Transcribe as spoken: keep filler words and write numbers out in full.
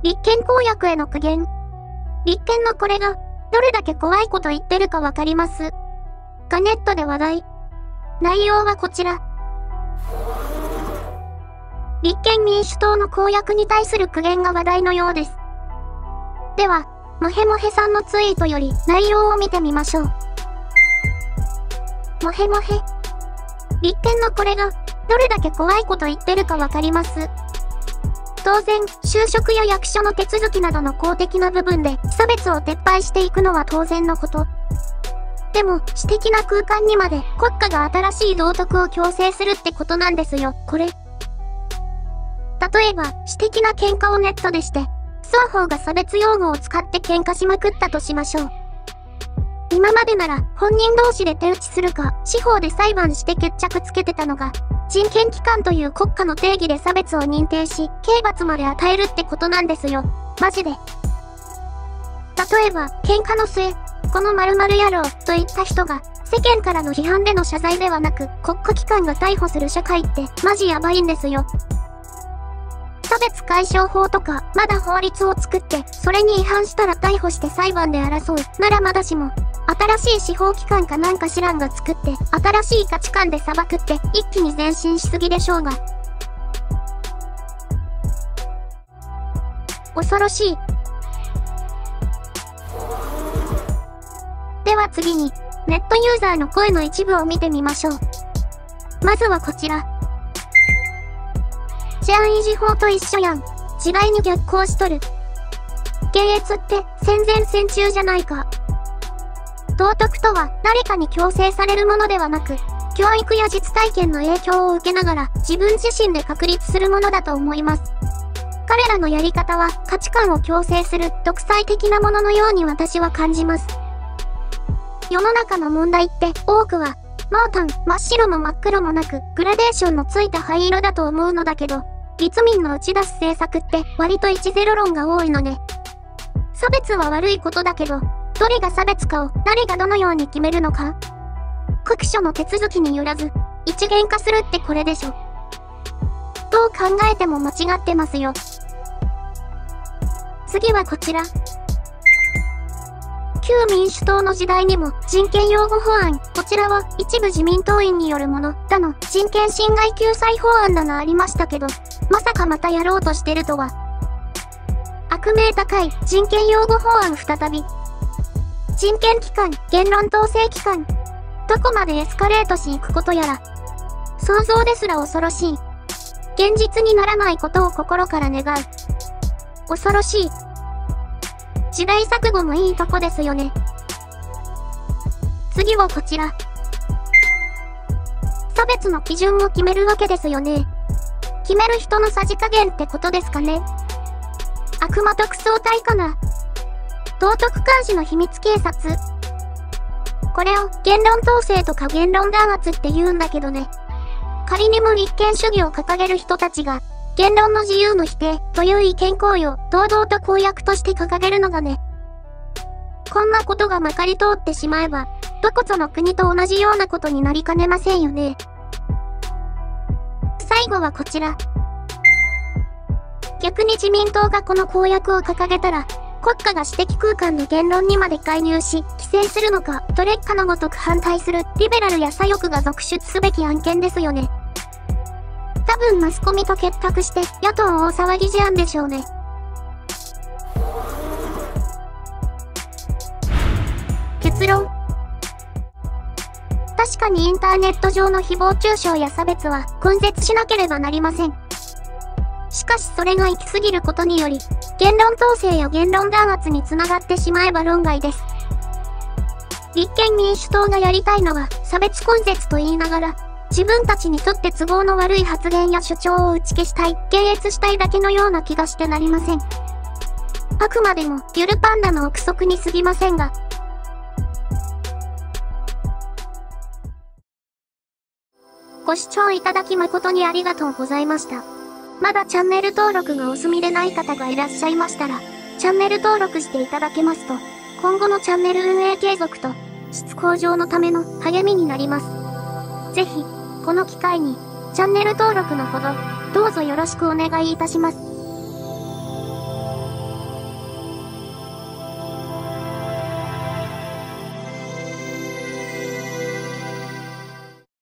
立憲公約への苦言。立憲のこれが、どれだけ怖いこと言ってるかわかります。がネットで話題。内容はこちら。立憲民主党の公約に対する苦言が話題のようです。では、もへもへさんのツイートより内容を見てみましょう。もへもへ。立憲のこれが、どれだけ怖いこと言ってるかわかります。当然、就職や役所の手続きなどの公的な部分で差別を撤廃していくのは当然のこと。でも、私的な空間にまで国家が新しい道徳を強制するってことなんですよ、これ。例えば、私的な喧嘩をネットでして、双方が差別用語を使って喧嘩しまくったとしましょう。今までなら、本人同士で手打ちするか、司法で裁判して決着つけてたのが、人権機関という国家の定義で差別を認定し、刑罰まで与えるってことなんですよ。マジで。例えば、喧嘩の末、この〇〇野郎と言った人が、世間からの批判での謝罪ではなく、国家機関が逮捕する社会って、マジやばいんですよ。差別解消法とか、まだ法律を作って、それに違反したら逮捕して裁判で争う、ならまだしも、新しい司法機関かなんか知らんが作って、新しい価値観で裁くって、一気に前進しすぎでしょうが。恐ろしい。では次に、ネットユーザーの声の一部を見てみましょう。まずはこちら。治安維持法と一緒やん。違いに逆行しとる。検閲って戦前戦中じゃないか。道徳とは誰かに強制されるものではなく、教育や実体験の影響を受けながら自分自身で確立するものだと思います。彼らのやり方は価値観を強制する独裁的なもののように私は感じます。世の中の問題って多くは、濃淡、真っ白も真っ黒もなくグラデーションのついた灰色だと思うのだけど、立民の打ち出す政策って割といちゼロ論が多いのね。差別は悪いことだけど、どれが差別かを誰がどのように決めるのか？各所の手続きによらず、一元化するってこれでしょ。どう考えても間違ってますよ。次はこちら。旧民主党の時代にも人権擁護法案、こちらは一部自民党員によるものだの人権侵害救済法案だのありましたけど、まさかまたやろうとしてるとは。悪名高い人権擁護法案再び。人権機関、言論統制機関。どこまでエスカレートしいくことやら。想像ですら恐ろしい。現実にならないことを心から願う。恐ろしい。時代錯誤もいいとこですよね。次はこちら。差別の基準を決めるわけですよね。決める人のさじ加減ってことですかね。悪魔特捜隊かな。道徳監視の秘密警察。これを言論統制とか言論弾圧って言うんだけどね。仮にも立憲主義を掲げる人たちが、言論の自由の否定という意見行為を堂々と公約として掲げるのがね。こんなことがまかり通ってしまえば、どこぞの国と同じようなことになりかねませんよね。最後はこちら。逆に自民党がこの公約を掲げたら、国家が私的空間の言論にまで介入し、規制するのか、と劣化のごとく反対するリベラルや左翼が続出すべき案件ですよね。多分マスコミと結託して野党大騒ぎ事案でしょうね。結論。確かにインターネット上の誹謗中傷や差別は根絶しなければなりません。しかしそれが行き過ぎることにより、言論統制や言論弾圧につながってしまえば論外です。立憲民主党がやりたいのは差別根絶と言いながら、自分たちにとって都合の悪い発言や主張を打ち消したい、検閲したいだけのような気がしてなりません。あくまでもゆるパンダの憶測に過ぎませんが。ご視聴いただき誠にありがとうございました。まだチャンネル登録がお済みでない方がいらっしゃいましたら、チャンネル登録していただけますと、今後のチャンネル運営継続と、質向上のための励みになります。ぜひ、この機会に、チャンネル登録のほど、どうぞよろしくお願いいたします。